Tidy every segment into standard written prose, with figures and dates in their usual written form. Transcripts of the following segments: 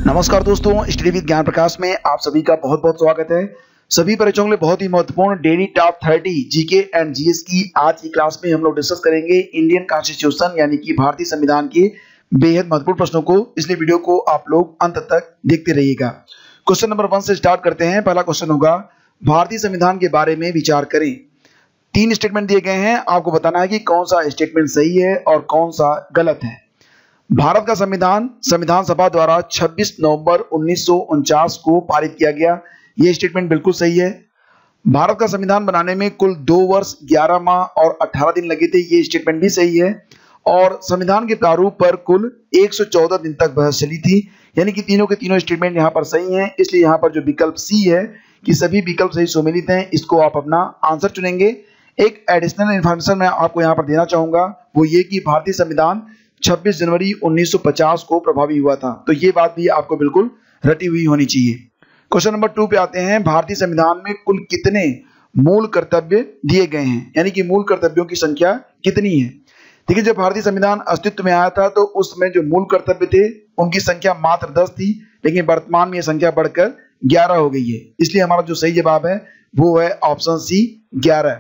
नमस्कार दोस्तों, study with ज्ञान प्रकाश में आप सभी का बहुत बहुत स्वागत है। सभी परीक्षाओं के लिए बहुत ही महत्वपूर्ण daily top 30 GK and GS की आज की क्लास में हम लोग डिस्कस करेंगे इंडियन कॉन्स्टिट्यूशन यानी कि भारतीय संविधान के बेहद महत्वपूर्ण प्रश्नों को। इसलिए वीडियो को आप लोग अंत तक देखते रहिएगा। क्वेश्चन नंबर 1 से स्टार्ट करते हैं। पहला क्वेश्चन होगा, भारतीय संविधान के बारे में विचार करें। 3 स्टेटमेंट दिए गए हैं, आपको बताना है कि कौन सा स्टेटमेंट सही है और कौन सा गलत है। भारत का संविधान संविधान सभा द्वारा 26 नवंबर 1949 को पारित किया गया। यह स्टेटमेंट बिल्कुल सही है। भारत का संविधान बनाने में कुल 2 वर्ष 11 माह और 18 दिन लगे थे। यह स्टेटमेंट भी सही है। और संविधान के प्रारूप पर कुल 114 दिन तक बहस चली थी, यानी कि तीनों के तीनों स्टेटमेंट यहाँ पर सही हैं। इसलिए यहाँ पर जो विकल्प सी है कि सभी विकल्प सही सुमेलित हैं, इसको आप अपना आंसर चुनेंगे। एक एडिशनल इन्फॉर्मेशन मैं आपको यहाँ पर देना चाहूंगा, वो ये कि भारतीय संविधान 26 जनवरी 1950 को प्रभावी हुआ था। तो ये बात भी आपको बिल्कुल रटी हुई होनी चाहिए। क्वेश्चन नंबर 2 पे आते हैं। भारतीय संविधान में कुल कितने मूल कर्तव्य दिए गए हैं, यानी कि मूल कर्तव्यों की संख्या कितनी है। देखिए, जब भारतीय संविधान अस्तित्व में आया था तो उसमें जो मूल कर्तव्य थे उनकी संख्या मात्र 10 थी, लेकिन वर्तमान में यह संख्या बढ़कर 11 हो गई है। इसलिए हमारा जो सही जवाब है वो है ऑप्शन सी 11।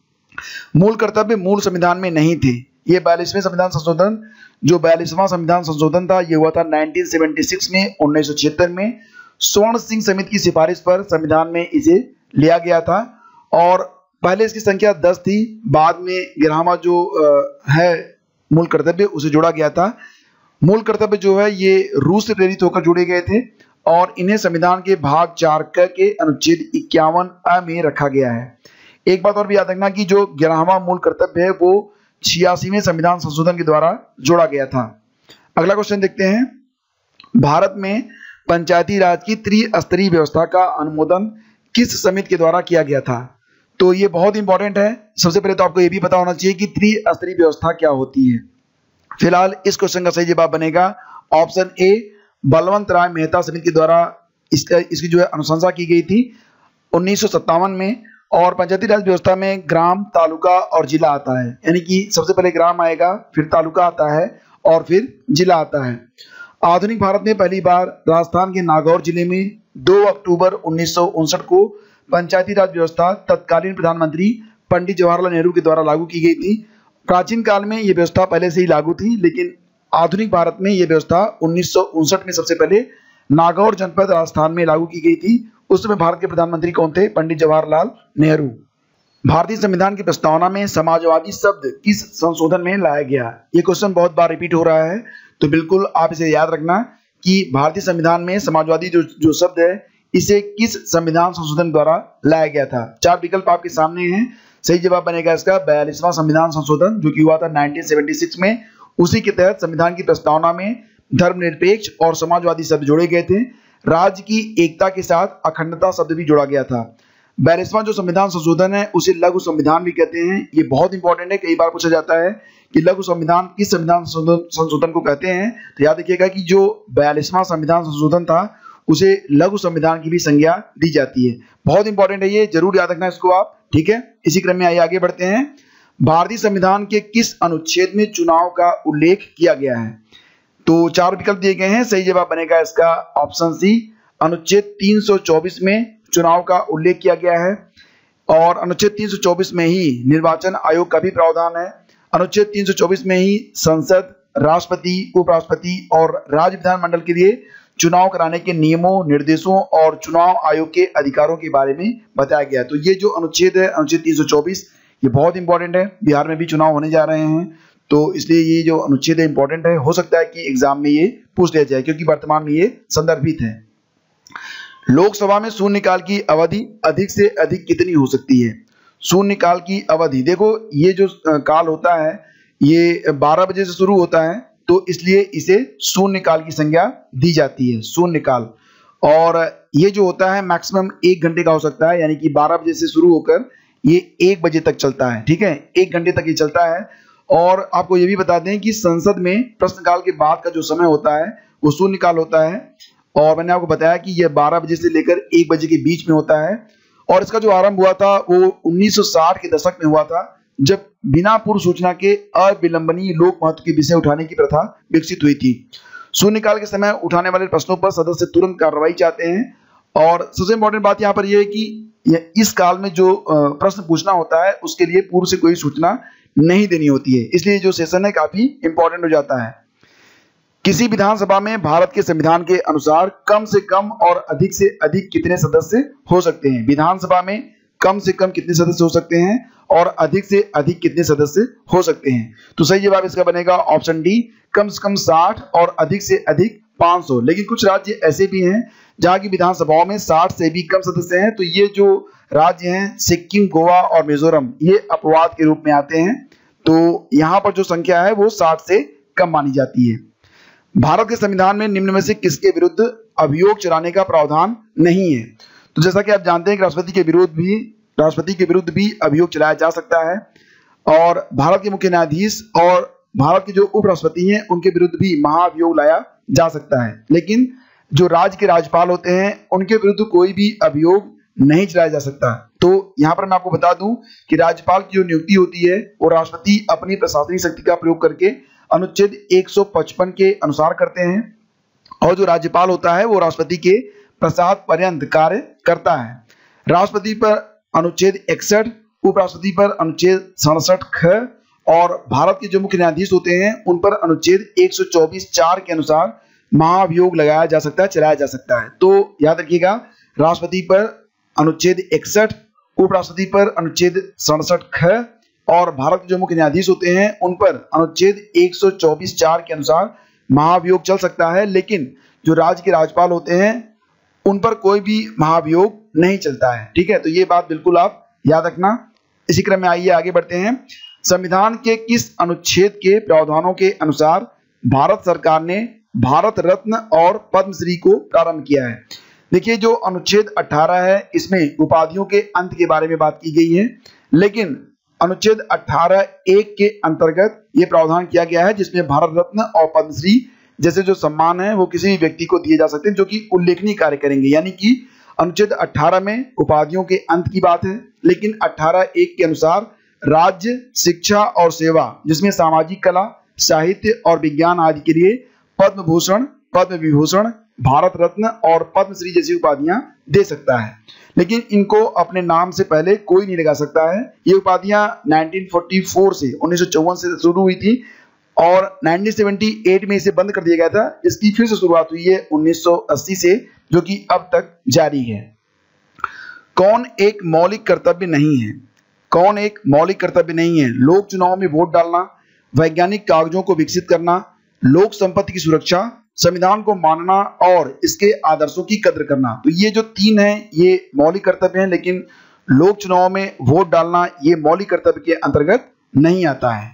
मूल कर्तव्य मूल संविधान में नहीं थे। ये 42वें संविधान संशोधन, जो 42वां संविधान संशोधन था, ये हुआ था 1976 में, 1976 में स्वर्ण सिंह समिति की सिफारिश पर संविधान में इसे लिया गया था। और पहले इसकी संख्या 10 थी, बाद में 11वां जो है मूल कर्तव्य उसे जोड़ा गया था। मूल कर्तव्य जो है ये रूस से प्रेरित होकर जोड़े गए थे और इन्हें संविधान के भाग 4 क के अनुच्छेद 51 अ में रखा गया है। एक बात और भी याद रखना कि जो 11वां मूल कर्तव्य है वो 86वें संविधान संशोधन के द्वारा जोड़ा गया था। अगला क्वेश्चन देखते हैं। भारत में पंचायती राज की त्रिस्तरीय व्यवस्था का अनुमोदन किस समिति के द्वारा किया गया था। तो ये बहुत इंपॉर्टेंट है। सबसे पहले तो आपको ये भी पता होना चाहिए कि त्रिस्तरीय व्यवस्था क्या होती है। फिलहाल इस क्वेश्चन का सही जवाब बनेगा ऑप्शन ए, बलवंत राय मेहता समिति के द्वारा इसकी जो है अनुशंसा की गई थी 1957 में। और पंचायती राज व्यवस्था में ग्राम, तालुका और जिला आता है, यानी कि सबसे पहले ग्राम आएगा, फिर तालुका आता है और फिर जिला आता है। आधुनिक भारत में पहली बार राजस्थान के नागौर जिले में 2 अक्टूबर 1959 को पंचायती राज व्यवस्था तत्कालीन प्रधानमंत्री पंडित जवाहरलाल नेहरू के द्वारा लागू की गई थी। प्राचीन काल में यह व्यवस्था पहले से ही लागू थी, लेकिन आधुनिक भारत में यह व्यवस्था 1959 में सबसे पहले नागौर जनपद राजस्थान में लागू की गई थी। उस समय भारत के प्रधानमंत्री कौन थे? पंडित जवाहरलाल नेहरू। भारतीय संविधान की प्रस्तावना में समाजवादी शब्द किस संशोधन में लाया गया? ये क्वेश्चन बहुत बार रिपीट हो रहा है, तो बिल्कुल आप इसे याद रखना कि भारतीय संविधान में समाजवादी जो शब्द है इसे किस संविधान संशोधन द्वारा लाया गया था। 4 विकल्प आपके सामने हैं। सही जवाब बनेगा इसका 42वां संविधान संशोधन, जो कि हुआ था 1976 में। उसी के तहत संविधान की प्रस्तावना में धर्मनिरपेक्ष और समाजवादी शब्द जोड़े गए थे। राज्य की एकता के साथ अखंडता शब्द भी जोड़ा गया था। 42वां जो संविधान संशोधन है उसे लघु संविधान भी कहते हैं। ये बहुत इंपॉर्टेंट है, कई बार पूछा जाता है कि लघु संविधान किस संविधान संशोधन को कहते हैं। तो याद रखिएगा कि जो 42वां संविधान संशोधन था उसे लघु संविधान की भी संज्ञा दी जाती है। बहुत इंपॉर्टेंट है, ये जरूर याद रखना इसको आप। ठीक है, इसी क्रम में आइए आगे बढ़ते हैं। भारतीय संविधान के किस अनुच्छेद में चुनाव का उल्लेख किया गया है? तो 4 विकल्प दिए गए हैं। सही जवाब बनेगा इसका ऑप्शन सी, अनुच्छेद 324 में चुनाव का उल्लेख किया गया है। और अनुच्छेद 324 में ही निर्वाचन आयोग का भी प्रावधान है। अनुच्छेद 324 में ही संसद, राष्ट्रपति, उपराष्ट्रपति और राज्य विधानमंडल के लिए चुनाव कराने के नियमों, निर्देशों और चुनाव आयोग के अधिकारों के बारे में बताया गया है। तो ये जो अनुच्छेद है, अनुच्छेद 324, ये बहुत इंपॉर्टेंट है। बिहार में भी चुनाव होने जा रहे हैं, तो इसलिए ये जो अनुच्छेद है इंपॉर्टेंट है। हो सकता है कि एग्जाम में ये पूछ लिया जाए, क्योंकि वर्तमान में ये संदर्भित है। लोकसभा में शून्यकाल की अवधि अधिक से अधिक कितनी हो सकती है? शून्यकाल की अवधि, देखो ये जो काल होता है ये 12 बजे से शुरू होता है, तो इसलिए इसे शून्यकाल की संज्ञा दी जाती है, शून्यकाल। और ये जो होता है मैक्सिमम 1 घंटे का हो सकता है, यानी कि 12 बजे से शुरू होकर ये 1 बजे तक चलता है। ठीक है, 1 घंटे तक ये चलता है। और आपको ये भी बता दें कि संसद में प्रश्नकाल के बाद का जो समय होता है वो शून्यकाल होता है। और मैंने आपको बताया कि यह 12 बजे से लेकर 1 बजे के बीच में होता है। और इसका जो आरंभ हुआ था वो 1960 के दशक में हुआ था, जब बिना पूर्व सूचना के अविलंबनीय लोक महत्व के विषय उठाने की प्रथा विकसित हुई थी। शून्यकाल के समय उठाने वाले प्रश्नों पर सदस्य तुरंत कार्रवाई चाहते हैं। और सबसे इंपॉर्टेंट बात यहाँ पर यह है कि इस काल में जो प्रश्न पूछना होता है उसके लिए पूर्व से कोई सूचना नहीं देनी होती है, इसलिए जो सेशन है काफी इंपॉर्टेंट हो जाता है। किसी विधानसभा में भारत के संविधान के अनुसार कम से कम और अधिक से अधिक कितने सदस्य हो सकते हैं? विधानसभा में कम से कम कितने सदस्य हो सकते हैं और अधिक से अधिक कितने सदस्य हो सकते हैं? तो सही जवाब इसका बनेगा ऑप्शन डी, कम से कम 60 और अधिक से अधिक 500। लेकिन कुछ राज्य ऐसे भी हैं जहां की विधानसभाओं में 60 से भी कम सदस्य हैं। तो ये जो राज्य हैं सिक्किम, गोवा और मिजोरम, ये अपवाद के रूप में आते हैं। तो यहाँ पर जो संख्या है वो 60 से कम मानी जाती है। भारत के संविधान में निम्न में से किसके विरुद्ध अभियोग चलाने का प्रावधान नहीं है? तो जैसा कि आप जानते हैं कि राष्ट्रपति के विरुद्ध भी अभियोग चलाया जा सकता है, और भारत के मुख्य न्यायाधीश और भारत के जो उपराष्ट्रपति हैं उनके विरुद्ध भी महाअभियोग लाया जा सकता है। लेकिन जो राज्य के राज्यपाल होते हैं उनके विरुद्ध कोई भी अभियोग नहीं चलाया जा सकता। तो यहाँ पर मैं आपको बता दूं कि राज्यपाल की जो नियुक्ति होती है वो राष्ट्रपति अपनी प्रशासनिक शक्ति का प्रयोग करके अनुच्छेद 155 के अनुसार करते हैं, और जो राज्यपाल होता है वो राष्ट्रपति के प्रसाद पर्यंत कार्य करता है। राष्ट्रपति पर अनुच्छेद 61, उपराष्ट्रपति पर अनुच्छेद 67 ख और भारत के जो मुख्य न्यायाधीश होते हैं उन पर अनुच्छेद 124(4) के अनुसार महाअभियोग लगाया जा सकता है, चलाया जा सकता है। तो याद रखिएगा, राष्ट्रपति पर अनुच्छेद 61, उपराष्ट्रपति पर अनुच्छेद 67 ख और भारत के जो मुख्य न्यायाधीश होते हैं उन पर अनुच्छेद 124(4) के अनुसार महाअभियोग चल सकता है। लेकिन जो राज्य के राज्यपाल होते हैं उन पर कोई भी महाअभियोग नहीं चलता है। ठीक है, तो ये बात बिल्कुल आप याद रखना। इसी क्रम में आइए आगे बढ़ते हैं। संविधान के किस अनुच्छेद के प्रावधानों के अनुसार भारत सरकार ने भारत रत्न और पद्मश्री को प्रारंभ किया है? देखिए, जो अनुच्छेद 18 है इसमें उपाधियों के अंत के बारे में बात की गई है, लेकिन अनुच्छेद 18(1) के अंतर्गत ये प्रावधान किया गया है जिसमें भारत रत्न और पद्मश्री जैसे जो सम्मान है वो किसी भी व्यक्ति को दिए जा सकते हैं जो कि उल्लेखनीय कार्य करेंगे। यानी कि अनुच्छेद 18 में उपाधियों के अंत की बात है, लेकिन 18(1) के अनुसार राज्य, शिक्षा और सेवा जिसमें सामाजिक कला, साहित्य और विज्ञान आदि के लिए पद्म भूषण, पद्म विभूषण, भारत रत्न और पद्मश्री जैसी उपाधियां दे सकता है। लेकिन इनको अपने नाम से पहले कोई नहीं लगा सकता है। ये उपाधियां 1944 से 1954 से शुरू हुई थी और 1978 में इसे बंद कर दिया गया था। इसकी फिर से शुरुआत हुई है 1980 से, जो कि अब तक जारी है। कौन एक मौलिक कर्तव्य नहीं है? कौन एक मौलिक कर्तव्य नहीं है? लोक चुनाव में वोट डालना, वैज्ञानिक कागजों को विकसित करना, लोक संपत्ति की सुरक्षा, संविधान को मानना और इसके आदर्शों की कद्र करना। तो ये जो 3 हैं ये मौलिक कर्तव्य हैं, लेकिन लोक चुनाव में वोट डालना ये मौलिक कर्तव्य के अंतर्गत नहीं आता है।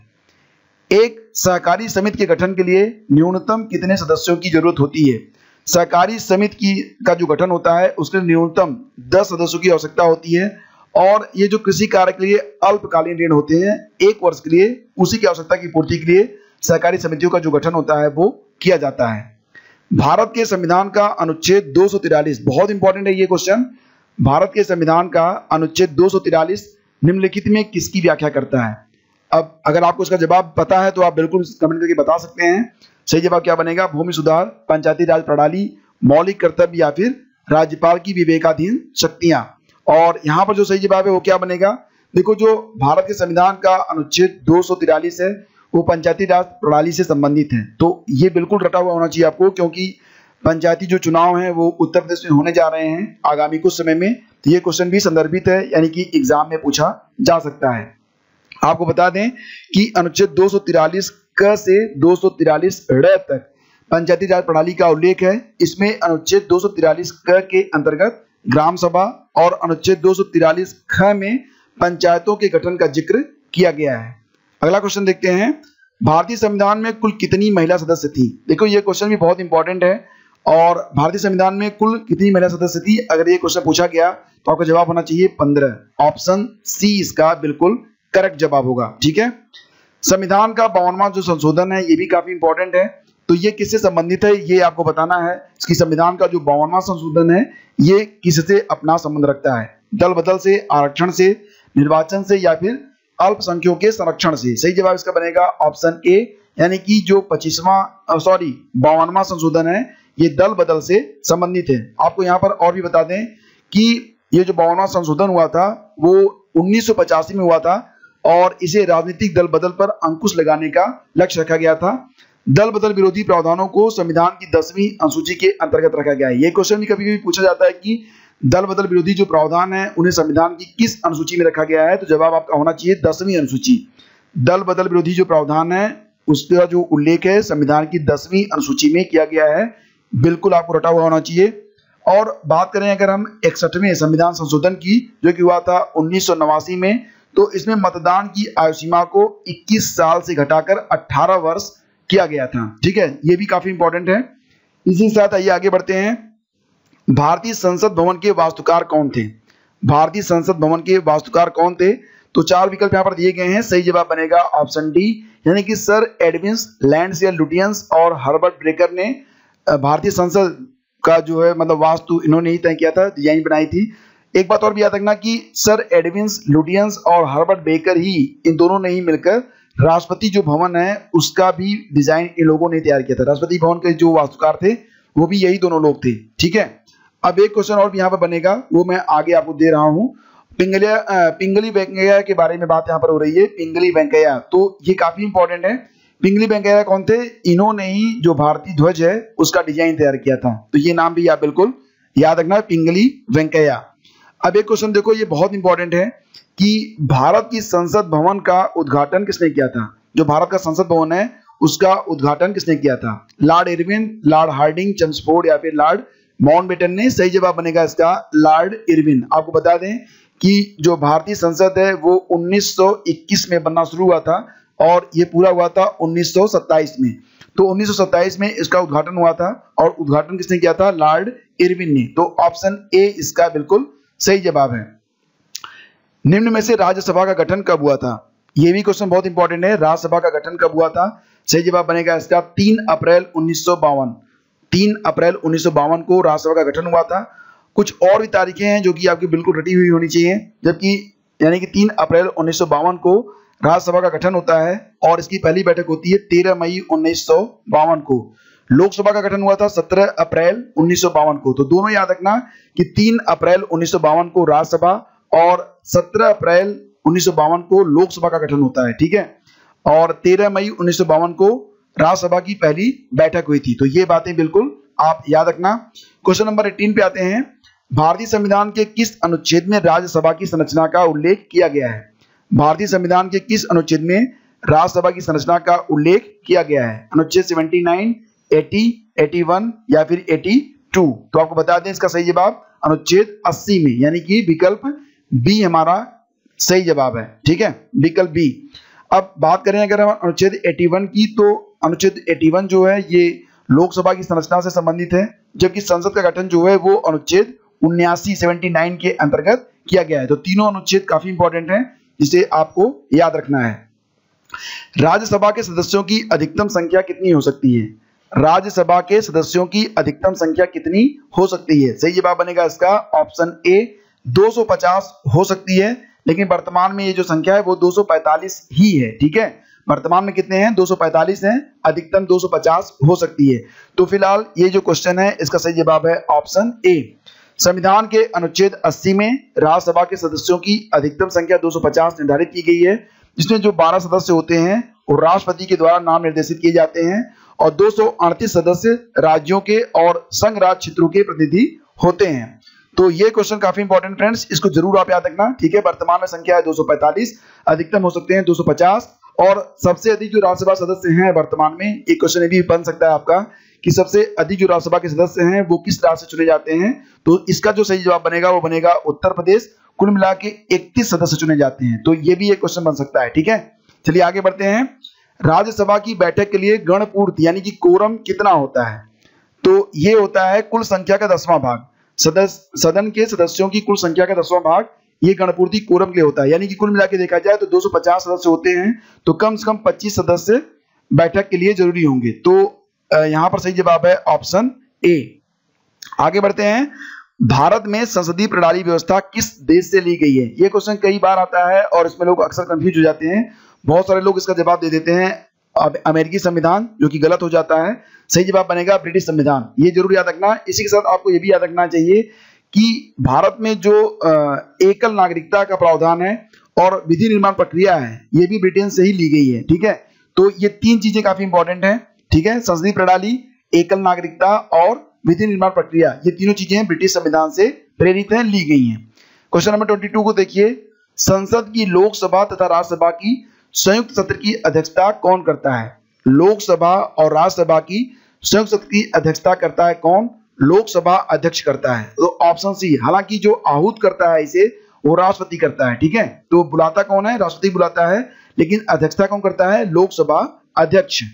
एक सहकारी समिति के गठन के लिए न्यूनतम कितने सदस्यों की जरूरत होती है? सहकारी समिति का जो गठन होता है उसके न्यूनतम 10 सदस्यों की आवश्यकता होती है, और ये जो कृषि कार्य के लिए अल्पकालीन ऋण होते हैं 1 वर्ष के लिए, उसी की आवश्यकता की पूर्ति के लिए सहकारी समितियों का जो गठन होता है वो किया जाता है। भारत के संविधान का अनुच्छेद 243, बहुत इंपॉर्टेंट है ये क्वेश्चन। भारत के संविधान का अनुच्छेद 243 निम्नलिखित में किसकी व्याख्या करता है? अब अगर आपको इसका जवाब पता है तो आप बिल्कुल कमेंट करके बता सकते हैं। सही जवाब क्या बनेगा? भूमि सुधार, पंचायती राज प्रणाली, मौलिक कर्तव्य या फिर राज्यपाल की विवेकाधीन शक्तियां। और यहाँ पर जो सही जवाब है वो क्या बनेगा? देखो, जो भारत के संविधान का अनुच्छेद 243 है वो पंचायती राज प्रणाली से संबंधित है। तो ये बिल्कुल रटा हुआ होना चाहिए आपको, क्योंकि पंचायती जो चुनाव हैं वो उत्तर प्रदेश में होने जा रहे हैं आगामी कुछ समय में। तो ये क्वेश्चन भी संदर्भित है, यानी कि एग्जाम में पूछा जा सकता है। आपको बता दें कि अनुच्छेद 243 क से 243 ड़ तक पंचायती राज प्रणाली का उल्लेख है। इसमें अनुच्छेद 243 क के अंतर्गत ग्राम सभा और अनुच्छेद 243 ख में पंचायतों के गठन का जिक्र किया गया है। अगला क्वेश्चन देखते हैं, भारतीय संविधान में कुल कितनी महिला सदस्य थी? देखो, ये क्वेश्चन भी बहुत इंपॉर्टेंट है। और भारतीय संविधान में कुल कितनी महिला सदस्य थी? अगर ये क्वेश्चन पूछा गया तो आपका जवाब होना चाहिए 15। ऑप्शन सी इसका बिल्कुल करेक्ट जवाब होगा। ठीक है, संविधान का 52वां जो संशोधन है ये भी काफी इंपॉर्टेंट है। तो ये किससे संबंधित है ये आपको बताना है। इसकी संविधान का जो 52वां संशोधन है ये किससे अपना संबंध रखता है? दल बदल से, आरक्षण से, निर्वाचन से या फिर अल्पसंख्यकों के संरक्षण से? सही जवाब इसका बनेगा ऑप्शन ए, यानी कि जो 52वां संशोधन है ये दल बदल से संबंधित है। आपको यहाँ पर और भी बता दें कि ये जो 52वां संशोधन हुआ था वो 1985 में हुआ था और इसे राजनीतिक दल बदल पर अंकुश लगाने का लक्ष्य रखा गया था। दल बदल विरोधी प्रावधानों को संविधान की 10वीं अनुसूची के अंतर्गत रखा गया है। ये क्वेश्चन भी कभी कभी पूछा जाता है कि दल बदल विरोधी जो प्रावधान है उन्हें संविधान की किस अनुसूची में रखा गया है, तो जवाब आपका होना चाहिए 10वीं अनुसूची। दल बदल विरोधी जो प्रावधान है उसका जो उल्लेख है संविधान की 10वीं अनुसूची में किया गया है, बिल्कुल आपको रटा हुआ होना चाहिए। और बात करें अगर हम 61वें संविधान संशोधन की जो कि हुआ था 1989 में, तो इसमें मतदान की आयु सीमा को 21 साल से घटाकर 18 वर्ष किया गया था। ठीक है, ये भी काफी इंपॉर्टेंट है। इसी के साथ आइए आगे बढ़ते हैं। भारतीय संसद भवन के वास्तुकार कौन थे? भारतीय संसद भवन के वास्तुकार कौन थे? तो 4 विकल्प यहाँ पर दिए गए हैं। सही जवाब बनेगा ऑप्शन डी, यानी कि सर एडविन लैंड्स या लुटियंस और हर्बर्ट ब्रेकर ने भारतीय संसद का जो है मतलब वास्तु इन्होंने ही तय किया था, डिजाइन बनाई थी। एक बात और भी याद रखना कि सर एडविन लुटियंस और हर्बर्ट बेकर ही इन दोनों ने ही मिलकर राष्ट्रपति जो भवन है उसका भी डिजाइन इन लोगों ने तैयार किया था। राष्ट्रपति भवन के जो वास्तुकार थे वो भी यही दोनों लोग थे। ठीक है, अब एक क्वेश्चन और भी यहाँ पर बनेगा, वो मैं आगे आपको दे रहा हूँ। पिंगली वेंकैया के बारे में बात यहाँ पर हो रही है। पिंगली वेंकैया, तो ये काफी इंपॉर्टेंट है। पिंगली वेंकैया कौन थे? इन्होंने ही जो भारतीय ध्वज है उसका डिजाइन तैयार किया था, तो ये नाम भी आप बिल्कुल याद रखना, पिंगली वेंकैया। अब एक क्वेश्चन देखो, ये बहुत इंपॉर्टेंट है कि भारत की संसद भवन का उद्घाटन किसने किया था? जो भारत का संसद भवन है उसका उद्घाटन किसने किया था? Lord Irwin, lord Hardinge, Chelmsford या फिर लॉर्ड माउंटबेटन ने? सही जवाब बनेगा इसका लॉर्ड इरविन। आपको बता दें कि जो भारतीय संसद है वो 1921 में बनना शुरू हुआ था और ये पूरा हुआ था 1927 में। तो 1927 में इसका उद्घाटन हुआ था और उद्घाटन किसने किया था? लॉर्ड इरविन ने। तो ऑप्शन ए इसका बिल्कुल सही जवाब है। निम्न में से राज्यसभा का गठन कब हुआ था? ये भी क्वेश्चन बहुत इंपॉर्टेंट है। राज्यसभा का गठन कब हुआ था? सही जवाब बनेगा इसका 3 अप्रैल 1952। 3 अप्रैल 1952 को राज्यसभा का गठन हुआ था। कुछ और भी तारीखें हैं जो कि आपकी बिल्कुल रटी हुई होनी चाहिए, जबकि यानी कि 3 अप्रैल 1952 को राज्यसभा का गठन होता है और इसकी पहली बैठक होती है 13 मई 1952 को। लोकसभा का गठन हुआ था 17 अप्रैल 1952 को। तो दोनों याद रखना कि 3 अप्रैल 1952 को राज्यसभा और 17 अप्रैल 1952 को लोकसभा का गठन होता है। ठीक है, और 13 मई 1952 को राज्यसभा की पहली बैठक हुई थी। तो ये बातें बिल्कुल आप याद रखना। क्वेश्चन नंबर 18 पे आते हैं। भारतीय संविधान के किस अनुच्छेद में राज्यसभा की संरचना का उल्लेख किया गया है? भारतीय संविधान के किस अनुच्छेद में राज्यसभा की संरचना का उल्लेख किया गया है? अनुच्छेद 79, 80, 81 या फिर 82? तो आपको बता दें इसका सही जवाब अनुच्छेद 80 में, यानी कि विकल्प बी हमारा सही जवाब है। ठीक है, विकल्प बी। अब बात करें अगर हम अनुच्छेद 81 की, तो अनुच्छेद 81 जो है ये लोकसभा की संरचना से संबंधित है, जबकि संसद का गठन जो है वो अनुच्छेद 79 के अंतर्गत किया गया है। तो तीनों अनुच्छेद काफी इंपॉर्टेंट हैं जिसे आपको याद रखना है। राज्यसभा के सदस्यों की अधिकतम संख्या कितनी हो सकती है? राज्यसभा के सदस्यों की अधिकतम संख्या कितनी हो सकती है? सही जवाब बनेगा इसका ऑप्शन ए 250 हो सकती है, लेकिन वर्तमान में ये जो संख्या है वो 245 ही है। ठीक है, वर्तमान में कितने हैं? 245 हैं, अधिकतम 250 हो सकती है। तो फिलहाल ये जो क्वेश्चन है इसका सही जवाब है ऑप्शन ए। संविधान के अनुच्छेद 80 में राज्यसभा के सदस्यों की अधिकतम संख्या 250 निर्धारित की गई है, जिसमें जो 12 सदस्य होते हैं वो राष्ट्रपति के द्वारा नाम निर्देशित किए जाते हैं और 238 सदस्य राज्यों के और संघ राज्य क्षेत्रों के प्रतिनिधि होते हैं। तो ये क्वेश्चन काफी इंपॉर्टेंट फ्रेंड्स, इसको जरूर आप याद रखना। ठीक है, वर्तमान में संख्या है 245, अधिकतम हो सकते हैं 250 और सबसे अधिक जो राज्यसभा सदस्य हैं वर्तमान में, एक क्वेश्चन ये भी बन सकता है आपका कि सबसे अधिक जो राज्यसभा के सदस्य हैं वो किस राज्य से चुने जाते हैं? तो इसका जो सही जवाब बनेगा वो बनेगा उत्तर प्रदेश। कुल मिला के 31 सदस्य चुने जाते हैं। तो ये भी एक क्वेश्चन बन सकता है। ठीक है, चलिए आगे बढ़ते हैं। राज्यसभा की बैठक के लिए गणपूर्ति यानी कि कोरम कितना होता है? तो ये होता है कुल संख्या का 10वां भाग। सदन के सदस्यों की कुल संख्या का 10वां भाग ये गणपूर्ति कोरम के लिए होता है। यानी कि कुल मिला के देखा जाए तो 250 सदस्य होते हैं, तो कम से कम 25 सदस्य बैठक के लिए जरूरी होंगे। तो यहां पर सही जवाब है ऑप्शन ए। आगे बढ़ते हैं। भारत में संसदीय प्रणाली व्यवस्था किस देश से ली गई है? ये क्वेश्चन कई बार आता है और इसमें लोग अक्सर कंफ्यूज हो जाते हैं। बहुत सारे लोग इसका जवाब दे देते हैं अमेरिकी संविधान, जो कि गलत हो जाता है। सही जवाब बनेगा ब्रिटिश संविधान। ये जरूर याद रखना। इसी के साथ आपको ये भी याद रखना चाहिए कि भारत में जो एकल नागरिकता का प्रावधान है और विधि निर्माण प्रक्रिया है, ये भी ब्रिटेन से ही ली गई है। ठीक है, तो ये तीन चीजें काफी इंपॉर्टेंट हैं। ठीक है, संसदीय प्रणाली, एकल नागरिकता और विधि निर्माण प्रक्रिया, ये तीनों चीजें ब्रिटिश संविधान से प्रेरित हैं, ली गई हैं। क्वेश्चन नंबर 22 को देखिए, संसद की लोकसभा तथा राज्यसभा की संयुक्त सत्र की अध्यक्षता कौन करता है? लोकसभा और राज्यसभा की संयुक्त सत्र की अध्यक्षता करता है कौन? लोकसभा अध्यक्ष करता है। तो ऑप्शन सी। हालांकि जो आहूत करता है इसे वो राष्ट्रपति करता है। ठीक है, तो बुलाता कौन है? राष्ट्रपति बुलाता है, लेकिन अध्यक्षता कौन करता है? लोकसभा अध्यक्ष।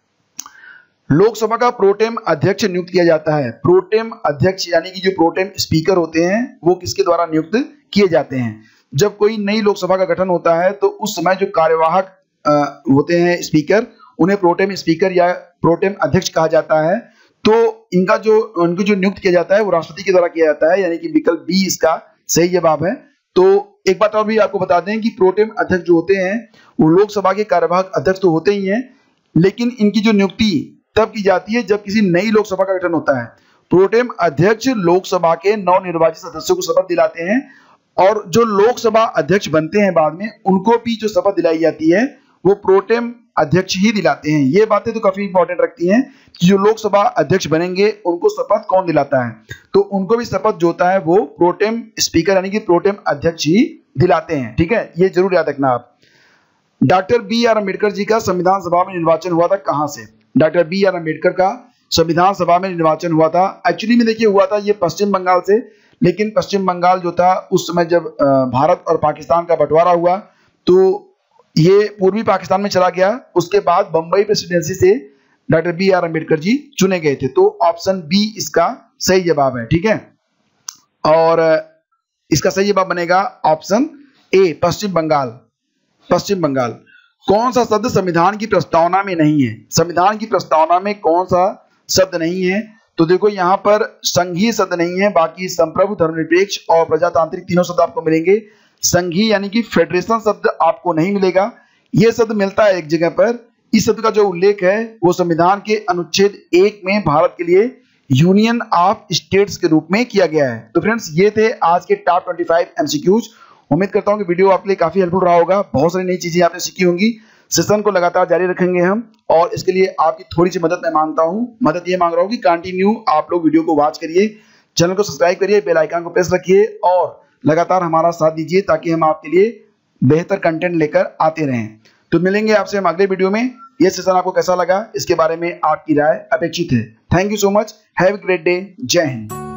लोकसभा का प्रोटेम अध्यक्ष नियुक्त किया जाता है। प्रोटेम अध्यक्ष यानी कि जो प्रोटेम स्पीकर होते हैं वो किसके द्वारा नियुक्त किए जाते हैं? जब कोई नई लोकसभा का गठन होता है तो उस समय जो कार्यवाहक होते हैं स्पीकर, उन्हें प्रोटेम स्पीकर या प्रोटेम अध्यक्ष कहा जाता है। तो उनको जो नियुक्त किया जाता है वो राष्ट्रपति के द्वारा किया जाता है, यानी कि विकल्प बी इसका सही जवाब है। तो एक बात और भी आपको बता दें कि प्रोटेम अध्यक्ष जो होते हैं वो लोकसभा के कार्यवाहक अध्यक्ष तो होते ही हैं, लेकिन इनकी जो नियुक्ति तब की जाती है जब किसी नई लोकसभा का गठन होता है। प्रोटेम अध्यक्ष लोकसभा के नवनिर्वाचित सदस्यों को शपथ दिलाते हैं, और जो लोकसभा अध्यक्ष बनते हैं बाद में उनको भी जो शपथ दिलाई जाती है वो प्रोटेम अध्यक्ष ही दिलाते हैं। ये बातें तो काफी इंपॉर्टेंट रखती हैं कि जो लोकसभा अध्यक्ष बनेंगे उनको शपथ कौन दिलाता है, तो उनको भी शपथ जो होता है वो प्रोटेम स्पीकर यानी कि प्रोटेम अध्यक्ष ही दिलाते हैं। ठीक है, ये जरूर याद रखना आप। Doctor B R Ambedkar ji का संविधान सभा में निर्वाचन हुआ था कहां से? डॉक्टर बी आर अम्बेडकर का संविधान सभा में निर्वाचन हुआ था, एक्चुअली में देखिए हुआ था ये पश्चिम बंगाल से, लेकिन पश्चिम बंगाल जो था उस समय जब भारत और पाकिस्तान का बंटवारा हुआ तो ये पूर्वी पाकिस्तान में चला गया। उसके बाद बंबई प्रेसिडेंसी से doctor B R Ambedkar ji चुने गए थे। तो ऑप्शन बी इसका सही जवाब है। ठीक है, और इसका सही जवाब बनेगा ऑप्शन ए, पश्चिम बंगाल। पश्चिम बंगाल। कौन सा शब्द संविधान की प्रस्तावना में नहीं है? संविधान की प्रस्तावना में कौन सा शब्द नहीं है? तो देखो यहाँ पर संघीय शब्द नहीं है, बाकी संप्रभु, धर्मनिरपेक्ष और प्रजातांत्रिक तीनों शब्द आपको मिलेंगे। संघीय यानी कि फेडरेशन शब्द आपको नहीं मिलेगा। यह शब्द मिलता है एक जगह पर। इस शब्द का जो उल्लेख है वो संविधान के अनुच्छेद 1 में भारत के लिए यूनियन ऑफ स्टेट्स के रूप में किया गया है। तो फ्रेंड्स ये थे आज के टॉप 25 एमसीक्यूज। उम्मीद करता हूं कि वीडियो आपके लिए काफी हेल्पफुल रहा होगा। बहुत सारी नई चीजें आपने सीखी होंगी। सेशन को लगातार जारी रखेंगे हम, और इसके लिए आपकी थोड़ी सी मदद मैं मांगता हूं। मदद ये मांग रहा हूं कि कंटिन्यू आप लोग वीडियो को वॉच करिए, चैनल को सब्सक्राइब करिए, बेल आइकन को प्रेस रखिए और लगातार हमारा साथ दीजिए ताकि हम आपके लिए बेहतर कंटेंट लेकर आते रहें। तो मिलेंगे आपसे हम अगले वीडियो में। यह सेशन आपको कैसा लगा इसके बारे में आपकी राय अपेक्षित है। Thank you so much. Have a great day. Jai Hind.